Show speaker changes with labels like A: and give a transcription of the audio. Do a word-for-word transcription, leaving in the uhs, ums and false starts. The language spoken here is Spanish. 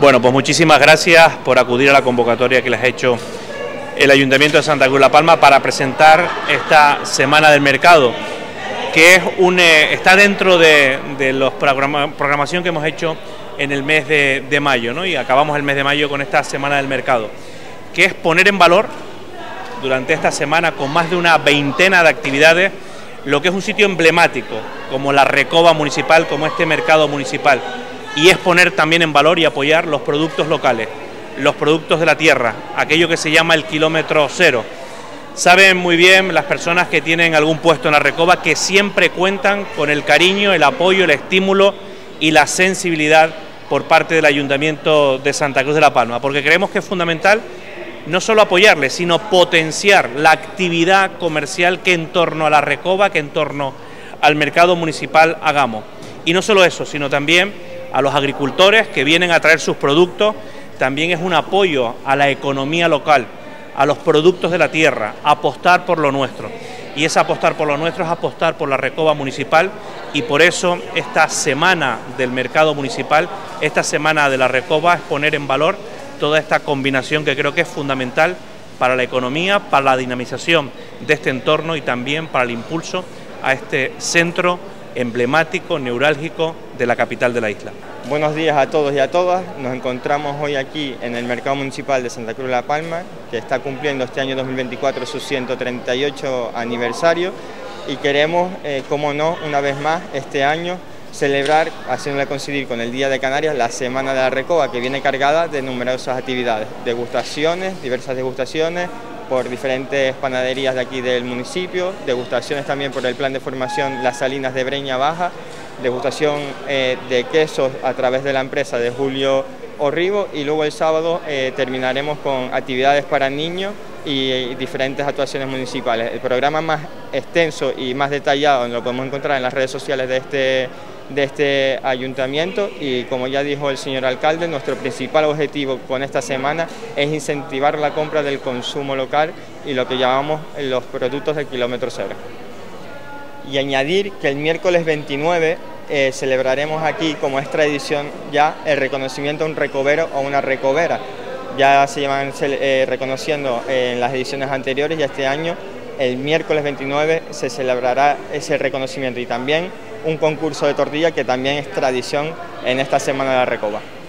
A: Bueno, pues muchísimas gracias por acudir a la convocatoria que les ha hecho el Ayuntamiento de Santa Cruz de la Palma para presentar esta Semana del Mercado, que es un, eh, está dentro de, de la programa, programación que hemos hecho en el mes de, de mayo, ¿no? Y acabamos el mes de mayo con esta Semana del Mercado, que es poner en valor durante esta semana con más de una veintena de actividades lo que es un sitio emblemático, como la Recoba municipal, como este mercado municipal, y es poner también en valor y apoyar los productos locales, los productos de la tierra, aquello que se llama el kilómetro cero. Saben muy bien las personas que tienen algún puesto en la Recoba que siempre cuentan con el cariño, el apoyo, el estímulo y la sensibilidad por parte del Ayuntamiento de Santa Cruz de la Palma, porque creemos que es fundamental no solo apoyarles, sino potenciar la actividad comercial que en torno a la Recoba, que en torno al mercado municipal hagamos. Y no solo eso, sino también a los agricultores que vienen a traer sus productos. También es un apoyo a la economía local, a los productos de la tierra, apostar por lo nuestro. Y ese apostar por lo nuestro es apostar por la Recoba municipal, y por eso esta semana del mercado municipal, esta semana de la Recoba, es poner en valor toda esta combinación que creo que es fundamental para la economía, para la dinamización de este entorno y también para el impulso a este centro emblemático, neurálgico de la capital de la isla.
B: Buenos días a todos y a todas. Nos encontramos hoy aquí en el Mercado Municipal de Santa Cruz de la Palma, que está cumpliendo este año dos mil veinticuatro su ciento treinta y ocho aniversario, y queremos, eh, como no, una vez más este año celebrar, haciéndole coincidir con el Día de Canarias, la Semana de la Recoba, que viene cargada de numerosas actividades, degustaciones, diversas degustaciones por diferentes panaderías de aquí del municipio, degustaciones también por el plan de formación Las Salinas de Breña Baja, degustación eh, de quesos a través de la empresa de Julio Orribo, y luego el sábado eh, terminaremos con actividades para niños y, y diferentes actuaciones municipales. El programa más extenso y más detallado lo podemos encontrar en las redes sociales de este, de este ayuntamiento, y como ya dijo el señor alcalde, nuestro principal objetivo con esta semana es incentivar la compra del consumo local y lo que llamamos los productos del kilómetro cero. Y añadir que el miércoles veintinueve eh, celebraremos aquí, como es tradición ya, el reconocimiento a un recobero o una recobera. Ya se llevan eh, reconociendo en las ediciones anteriores, y este año, el miércoles veintinueve, se celebrará ese reconocimiento, y también un concurso de tortilla que también es tradición en esta Semana de la Recoba.